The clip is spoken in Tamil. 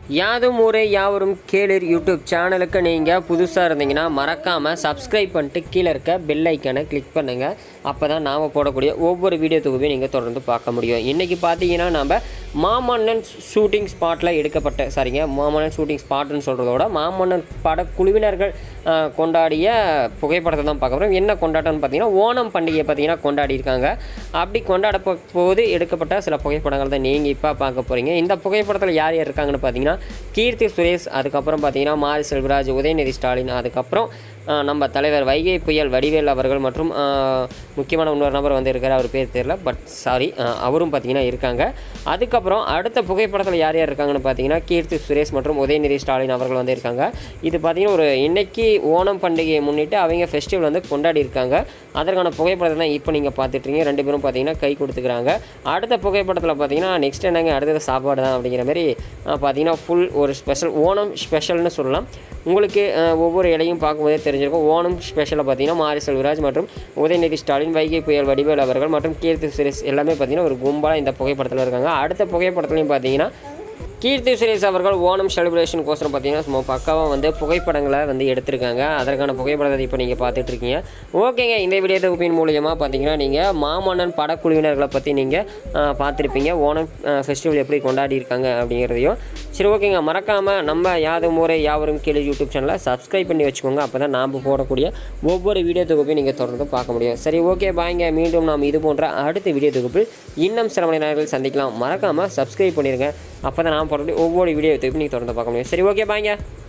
யாதும் ஊரே யாவரும் கேளீர் யூடியூப் சேனலுக்கு நீங்கள் புதுசாக இருந்தீங்கன்னா மறக்காமல் சப்ஸ்கிரைப் பண்ணிட்டு கீழே இருக்க பெல் ஐக்கானை கிளிக் பண்ணுங்கள். அப்போ தான் நாம் போடக்கூடிய ஒவ்வொரு வீடியோ தொகுப்பையும் நீங்கள் தொடர்ந்து பார்க்க முடியும். இன்றைக்கி பார்த்தீங்கன்னா நம்ம மாமன்னன் ஷூட்டிங் ஸ்பாட்டில் எடுக்கப்பட்ட மாமன்னன் ஷூட்டிங் ஸ்பாட்டுன்னு சொல்கிறதோட மாமன்னன் படக்குழுவினர்கள் கொண்டாடிய புகைப்படத்தை தான் பார்க்க போகிறோம். என்ன கொண்டாட்டம்னு பார்த்தீங்கன்னா ஓணம் பண்டிகையை பார்த்தீங்கன்னா கொண்டாடி இருக்காங்க. அப்படி கொண்டாட போது எடுக்கப்பட்ட சில புகைப்படங்கள் தான் நீங்கள் இப்போ பார்க்க போகிறீங்க. இந்த புகைப்படத்தில் யார் யார் இருக்காங்கன்னு பார்த்தீங்கன்னா keerthi சுரேஷ், அதுக்கப்புறம் பார்த்தீங்கன்னா maariselvaraj, udhayanedhi stalin, அதுக்கப்புறம் நம்ம தலைவர் வைகை புயல் வடிவேல் அவர்கள் மற்றும் முக்கியமான இன்னொரு நபர் வந்து இருக்கார், அவர் பேர் தெரியல, பட் சாரி, அவரும் பார்த்தீங்கன்னா இருக்காங்க. அதுக்கப்புறம் அடுத்த புகைப்படத்தில் யார் யார் இருக்காங்கன்னு பார்த்தீங்கன்னா keerthi சுரேஷ் மற்றும் udhayanedhi stalin அவர்கள் வந்து இருக்காங்க. இது பார்த்தீங்கன்னா ஒரு இன்னைக்கு ஓணம் பண்டிகையை முன்னிட்டு அவங்க ஃபெஸ்டிவல் வந்து கொண்டாடி இருக்காங்க. அதற்கான புகைப்படத்தை தான் இப்போ நீங்கள் பார்த்துட்ருக்கீங்க. ரெண்டு பேரும் பார்த்தீங்கன்னா கை கொடுத்துக்கிறாங்க. அடுத்த புகைப்படத்தில் பார்த்தீங்கன்னா நெக்ஸ்ட் என்னங்க, அடுத்தது சாப்பாடு தான் அப்படிங்கிற மாதிரி பார்த்தீங்கன்னா ஃபுல் ஒரு ஸ்பெஷல் ஓணம் ஸ்பெஷல்னு சொல்லலாம். உங்களுக்கு ஒவ்வொரு இலையும் பார்க்கும்போதே தெரிஞ்சிருக்கும். ஓணம் ஸ்பெஷலில் பார்த்தீங்கன்னா maariselvaraj மற்றும் udhayanedhi stalin, வைகை புயல் வடிவேல் அவர்கள் மற்றும் keerthi சுரேஷ் எல்லாமே பார்த்தீங்கன்னா ஒரு கும்பலாக இந்த புகைப்படத்தில் இருக்காங்க. அடுத்த புகைப்படத்துலையும் பார்த்தீங்கன்னா keerthi சுரேஷ் அவர்கள் ஓணம் செலிப்ரேஷன் கோசரம் பார்த்தீங்கன்னா சும்மா பக்காவாக வந்து புகைப்படங்களை வந்து எடுத்திருக்காங்க. அதற்கான புகைப்படத்தை இப்போ நீங்கள் பார்த்துட்ருக்கீங்க. ஓகேங்க, இந்த வீடியோ தொகுப்பின் மூலியமாக பார்த்தீங்கன்னா நீங்கள் மாமன்னன் படக்குழுவினர்களை பற்றி நீங்கள் பார்த்துருப்பீங்க. ஓணம் ஃபெஸ்டிவல் எப்படி கொண்டாடி இருக்காங்க அப்படிங்கிறதையும். சரி, ஓகேங்க, மறக்காமல் நம்ம யாதும் ஊரே யாவரும் கேளீர் யூடியூப் சேனலை சப்ஸ்கிரைப் பண்ணி வச்சுக்கோங்க. அப்போ தான் நாம் போடக்கூடிய ஒவ்வொரு வீடியோ தொகுப்பையும் நீங்கள் தொடர்ந்து பார்க்க முடியும். சரி, ஓகே, பாய்ங்க. மீண்டும் நாம் இது போன்ற அடுத்த வீடியோ தொகுப்பில் இன்னும் சில மணி நேரங்கள் சந்திக்கலாம். மறக்காமல் சப்ஸ்கிரைப் பண்ணிடுங்க. அப்போ தான் நான் போடக்கூடிய ஒவ்வொரு வீடியோ தொகுப்பையும் நீங்கள் தொடர்ந்து பார்க்க முடியும். சரி, ஓகே, பாய்ங்க.